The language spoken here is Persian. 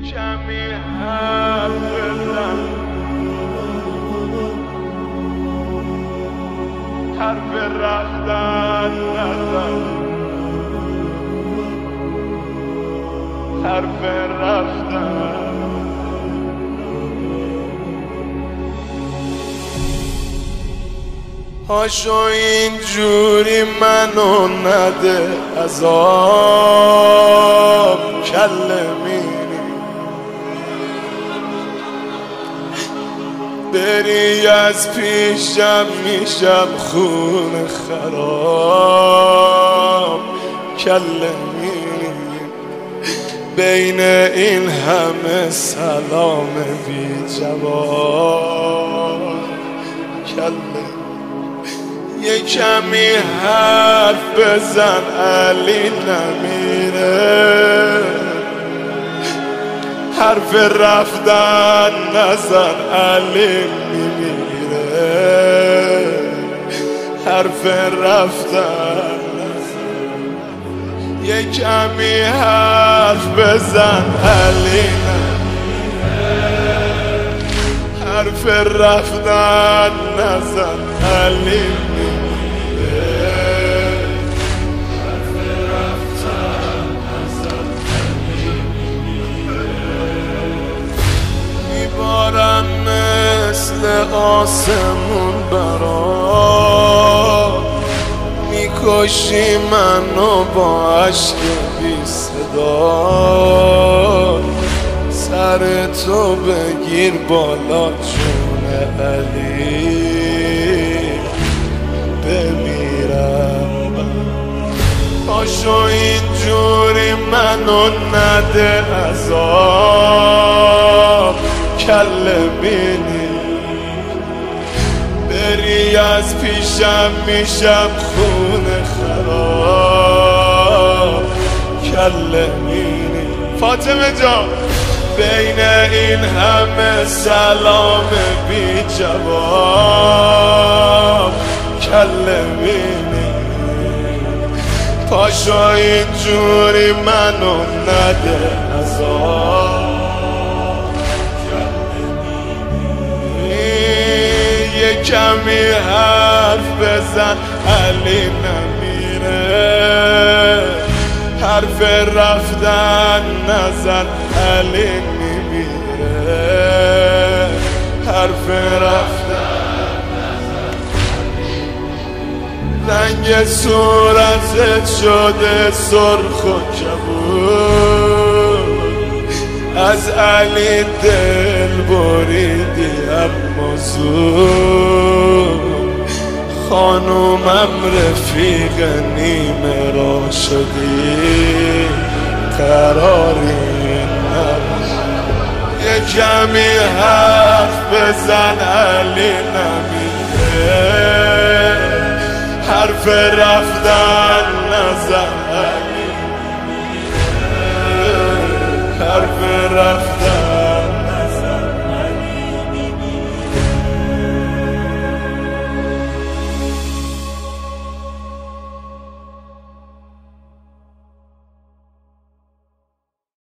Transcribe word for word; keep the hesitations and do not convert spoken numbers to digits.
کمی حرف بزن، حرف رفتن نزن، حرف رفتن. هاشو اینجوری منو نده عذاب کلمینی، بری از پیشم میشم خون خراب کلمینی. بین این همه سلام بی جواب کلمینی. یه کمی حرف بزن علی نمیره، حرف رفتن نزن علی میمیره، حرف رفتن نزن. یه کمی حرف بزن علی نمیره، حرف رفتن نزن علی مثل آسمون برا، میکشی منو با عشق بی صدا. سر تو بگیر بالا جون علی بمیرم. پاشو اینجوری منو نده عذاب کلمینی، بری از پیشم میشم خون خراب کلمینی. فاطمه جان بین این همه سلام بی جواب کلمینی. پاشو اینجوری منو نده عذاب. کمی حرف بزن علی نمیره، حرف رفتن نزن علی میمیره، حرف رفتن نزن. رنگ صورتت شده سرخ و کبود، از علی دل بریدی اما زود. خانومم رفیق نیمه را شدی قراری نبود. یه کمی حرف بزن علی نمیره، حرف رفتن نزن